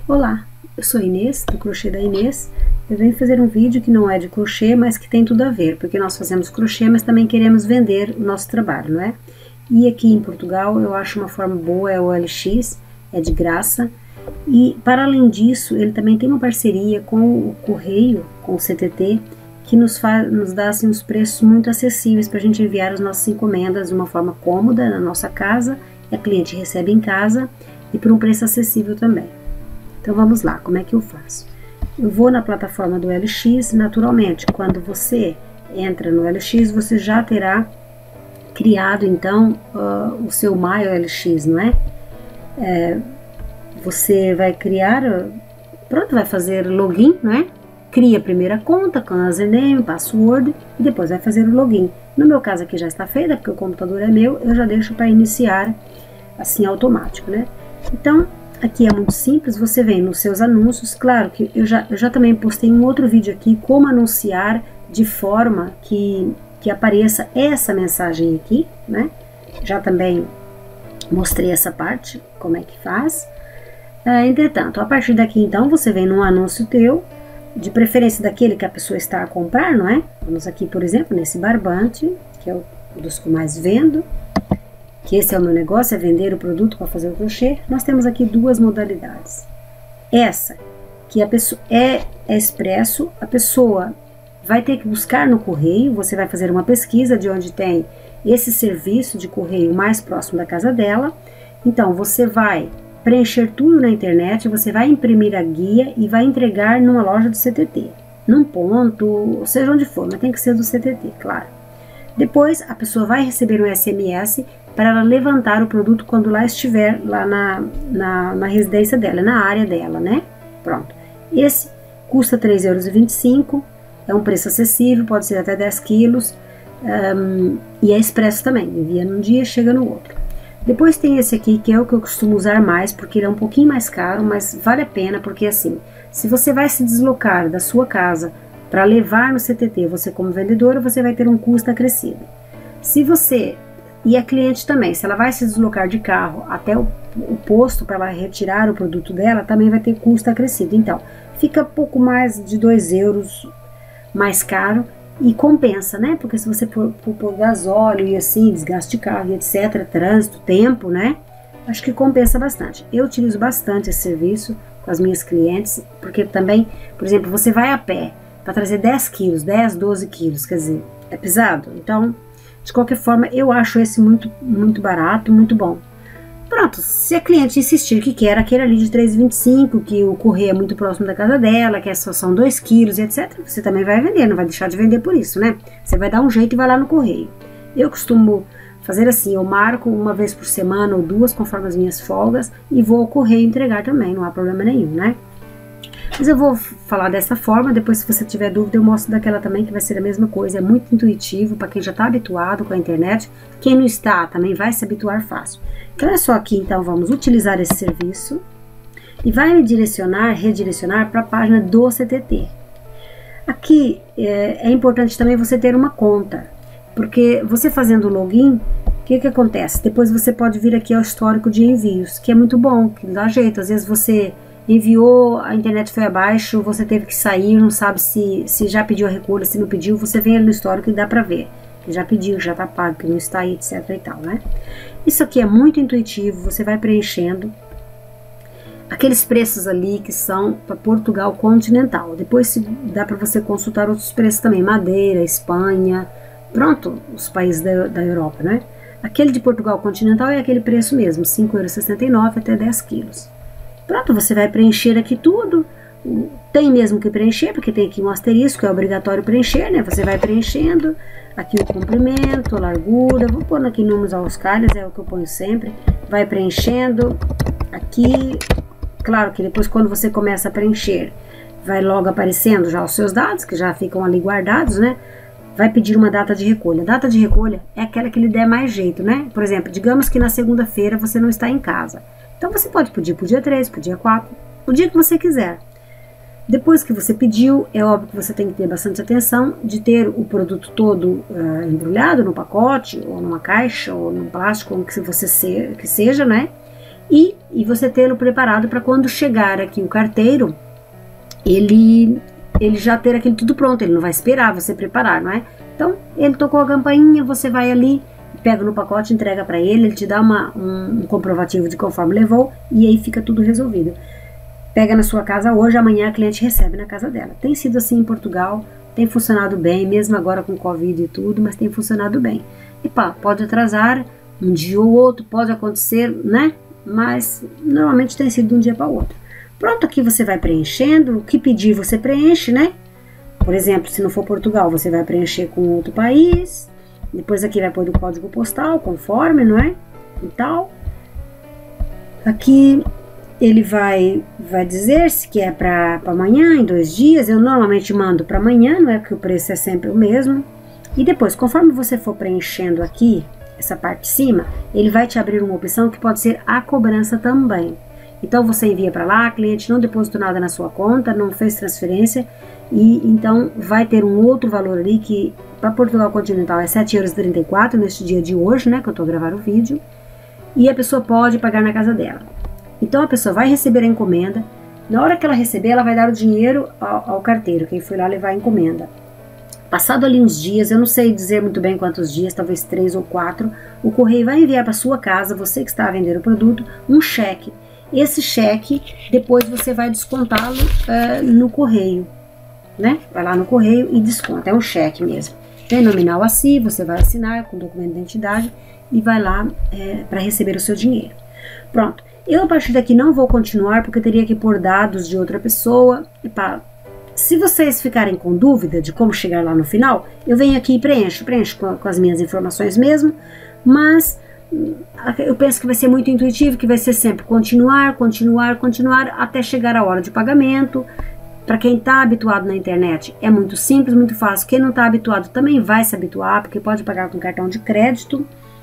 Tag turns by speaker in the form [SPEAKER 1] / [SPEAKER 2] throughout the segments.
[SPEAKER 1] Olá, eu sou Inês, do Crochê da Inês. Eu venho fazer um vídeo que não é de crochê, mas que tem tudo a ver, porque nós fazemos crochê, mas também queremos vender o nosso trabalho, não é? E aqui em Portugal eu acho uma forma boa, é o OLX, é de graça. E para além disso, ele também tem uma parceria com o Correio, com o CTT, que nos dá assim, uns preços muito acessíveis para a gente enviar as nossas encomendas de uma forma cômoda na nossa casa, e a cliente recebe em casa e por um preço acessível também. Então vamos lá, como é que eu faço? Eu vou na plataforma do OLX, naturalmente, quando você entra no OLX, você já terá criado então o seu My OLX, não é? Você vai criar, pronto, vai fazer login, não é? Cria a primeira conta com username, password e depois vai fazer o login. No meu caso aqui já está feita, porque o computador é meu, eu já deixo para iniciar assim automático, né? Então, aqui é muito simples, você vem nos seus anúncios, claro que eu já também postei um outro vídeo aqui, como anunciar de forma que apareça essa mensagem aqui, né? Já também mostrei essa parte, como é que faz. Entretanto, a partir daqui então, você vem num anúncio teu, de preferência daquele que a pessoa está a comprar, não é? Vamos aqui, por exemplo, nesse barbante, que é um dos que eu mais vendo, que esse é o meu negócio, é vender o produto para fazer o crochê. Nós temos aqui duas modalidades. Essa, que a pessoa é expresso, a pessoa vai ter que buscar no correio, você vai fazer uma pesquisa de onde tem esse serviço de correio mais próximo da casa dela. Então, você vai preencher tudo na internet, você vai imprimir a guia e vai entregar numa loja do CTT, num ponto, seja onde for, mas tem que ser do CTT, claro. Depois, a pessoa vai receber um SMS para ela levantar o produto quando lá estiver, lá na residência dela, na área dela, né? Pronto. Esse custa R$ 3,25 €, é um preço acessível, pode ser até 10 quilos, e é expresso também, envia num dia, chega no outro. Depois tem esse aqui, que é o que eu costumo usar mais, porque ele é um pouquinho mais caro, mas vale a pena, porque assim, se você vai se deslocar da sua casa para levar no CTT, você como vendedora, você vai ter um custo acrescido. Se você, e a cliente também, se ela vai se deslocar de carro até o posto para ela retirar o produto dela, também vai ter custo acrescido. Então, fica pouco mais de 2 € mais caro e compensa, né? Porque se você for gasóleo e assim, desgaste de carro e etc, trânsito, tempo, né? Acho que compensa bastante. Eu utilizo bastante esse serviço com as minhas clientes, porque também, por exemplo, você vai a pé para trazer 10 quilos, 10, 12 quilos, quer dizer, é pesado. Então, de qualquer forma, eu acho esse muito barato, muito bom. Pronto, se a cliente insistir que quer aquele ali de R$ 3,25, que o correio é muito próximo da casa dela, que só são 2 quilos, etc., você também vai vender, não vai deixar de vender por isso, né? Você vai dar um jeito e vai lá no correio. Eu costumo fazer assim, eu marco uma vez por semana ou duas, conforme as minhas folgas, e vou ao correio entregar também, não há problema nenhum, né? Mas eu vou falar dessa forma, depois se você tiver dúvida eu mostro daquela também, que vai ser a mesma coisa, é muito intuitivo para quem já está habituado com a internet, quem não está também vai se habituar fácil. Então é só aqui, então vamos utilizar esse serviço e vai me redirecionar para a página do CTT. Aqui é importante também você ter uma conta, porque você fazendo o login, o que acontece? Depois você pode vir aqui ao histórico de envios, que é muito bom, que dá jeito, às vezes você enviou, a internet foi abaixo, você teve que sair, não sabe se já pediu a recolha, se não pediu, você vem ali no histórico e dá pra ver, que já pediu, já tá pago, que não está aí, etc e tal, né? Isso aqui é muito intuitivo, você vai preenchendo aqueles preços ali que são para Portugal continental, depois dá para você consultar outros preços também, Madeira, Espanha, pronto, os países da Europa, né? Aquele de Portugal continental é aquele preço mesmo, R$ 5,69 € até 10 quilos. Pronto, você vai preencher aqui tudo, tem mesmo que preencher, porque tem aqui um asterisco, é obrigatório preencher, né? Você vai preenchendo, aqui o comprimento, a largura, vou pôr aqui números aos calhas, é o que eu ponho sempre, vai preenchendo, aqui, claro que depois quando você começa a preencher, vai logo aparecendo já os seus dados, que já ficam ali guardados, né? Vai pedir uma data de recolha. Data de recolha é aquela que lhe der mais jeito, né? Por exemplo, digamos que na segunda-feira você não está em casa. Então você pode pedir para o dia 3, para o dia 4, o dia que você quiser. Depois que você pediu, é óbvio que você tem que ter bastante atenção de ter o produto todo embrulhado no pacote, ou numa caixa, ou num plástico, ou que seja, né? e você tê-lo preparado para quando chegar aqui o carteiro, ele já ter aquilo tudo pronto, ele não vai esperar você preparar, não é? Então, ele tocou a campainha, você vai ali, pega no pacote, entrega para ele te dá um comprovativo de conforme levou, e aí fica tudo resolvido. Pega na sua casa hoje, amanhã a cliente recebe na casa dela. Tem sido assim em Portugal, tem funcionado bem, mesmo agora com Covid e tudo, mas tem funcionado bem. E pá, pode atrasar um dia ou outro, pode acontecer, né? Mas normalmente tem sido de um dia para o outro. Pronto, aqui você vai preenchendo, o que pedir você preenche, né? Por exemplo, se não for Portugal, você vai preencher com outro país, depois aqui vai pôr o código postal, conforme, não é? E tal. Aqui ele vai dizer se que é para amanhã, em 2 dias, eu normalmente mando para amanhã, não é? Porque o preço é sempre o mesmo. E depois, conforme você for preenchendo aqui, essa parte de cima, ele vai te abrir uma opção que pode ser a cobrança também. Então você envia para lá, a cliente não depositou nada na sua conta, não fez transferência, e então vai ter um outro valor ali que para Portugal Continental é R$ 7,34 neste dia de hoje, né, que eu estou gravando o vídeo, e a pessoa pode pagar na casa dela. Então a pessoa vai receber a encomenda, na hora que ela receber, ela vai dar o dinheiro ao carteiro, quem foi lá levar a encomenda. Passado ali uns dias, eu não sei dizer muito bem quantos dias, talvez 3 ou 4, o correio vai enviar para sua casa, você que está a vender o produto, um cheque. Esse cheque, depois você vai descontá-lo no correio, né? Vai lá no correio e desconta, é um cheque mesmo. Tem nominal assim, você vai assinar com documento de identidade e vai lá para receber o seu dinheiro. Pronto, eu a partir daqui não vou continuar porque eu teria que pôr dados de outra pessoa. Se vocês ficarem com dúvida de como chegar lá no final, eu venho aqui e preencho com as minhas informações mesmo, mas eu penso que vai ser muito intuitivo, que vai ser sempre continuar, até chegar a hora de pagamento. Para quem está habituado na internet, é muito simples, muito fácil. Quem não está habituado também vai se habituar, porque pode pagar com cartão de crédito.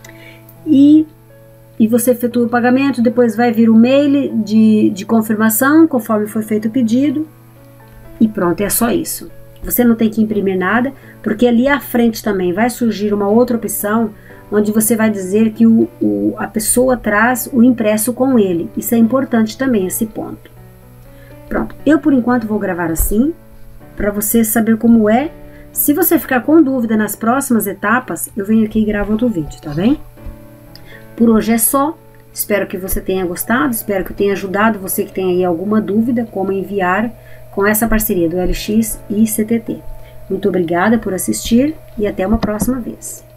[SPEAKER 1] E você efetua o pagamento, depois vai vir o mail de confirmação, conforme foi feito o pedido. E pronto, é só isso. Você não tem que imprimir nada, porque ali à frente também vai surgir uma outra opção, onde você vai dizer que a pessoa traz o impresso com ele. Isso é importante também, esse ponto. Pronto, eu por enquanto vou gravar assim, para você saber como é. Se você ficar com dúvida nas próximas etapas, eu venho aqui e gravo outro vídeo, tá bem? Por hoje é só. Espero que você tenha gostado, espero que eu tenha ajudado você que tem aí alguma dúvida como enviar com essa parceria do LX e CTT. Muito obrigada por assistir e até uma próxima vez.